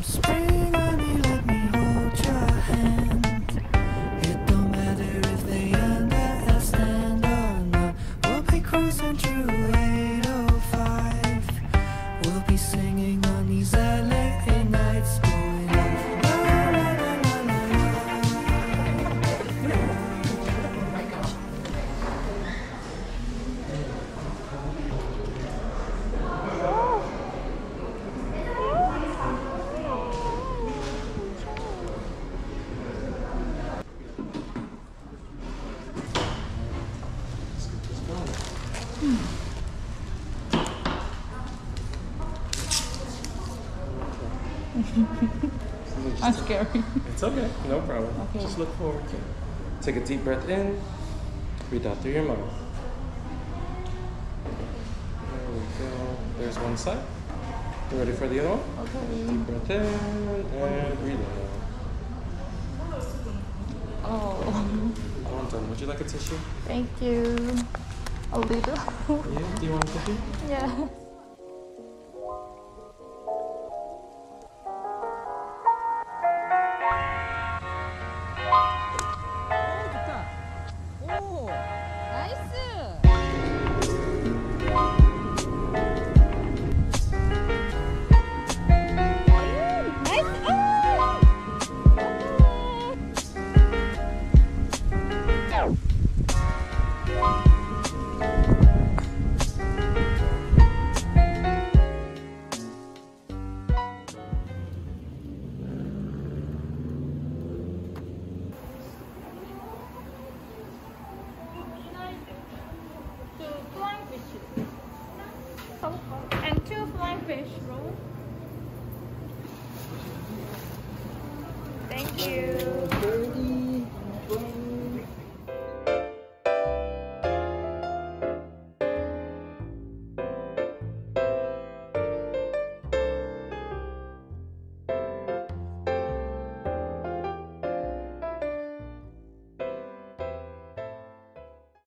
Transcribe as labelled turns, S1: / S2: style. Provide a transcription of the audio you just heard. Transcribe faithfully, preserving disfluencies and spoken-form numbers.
S1: Spring, honey, let me hold your hand. It don't matter if they understand or not. We'll be cruising through eight oh five. We'll be singing on these L A nights, going la la la la la la.
S2: I'm scary.
S3: It's okay, no problem.
S2: Okay.
S3: Just look forward to it. Take a deep breath in, breathe out through your mouth. There we go. There's one side. You ready for the other one?
S2: Okay.
S3: Deep breath in and breathe out.
S2: Oh,
S3: Well done. Would you like a tissue?
S2: thank you. A little.
S3: Yeah. Do you want a tissue?
S2: Yeah.
S4: 오, 나이스.
S2: And two flying fish roll. Thank you.